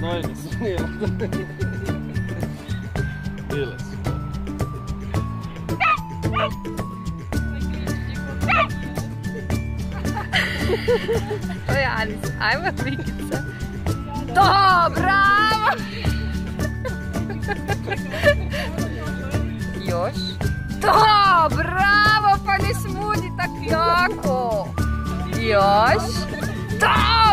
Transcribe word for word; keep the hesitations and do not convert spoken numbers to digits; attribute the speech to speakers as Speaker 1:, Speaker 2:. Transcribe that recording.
Speaker 1: osvojili su, nije. Bile su.
Speaker 2: To je Anis, ajmo Vikica. To, bravo! Još. To, bravo, pa ne smudi tak jako. Još. To!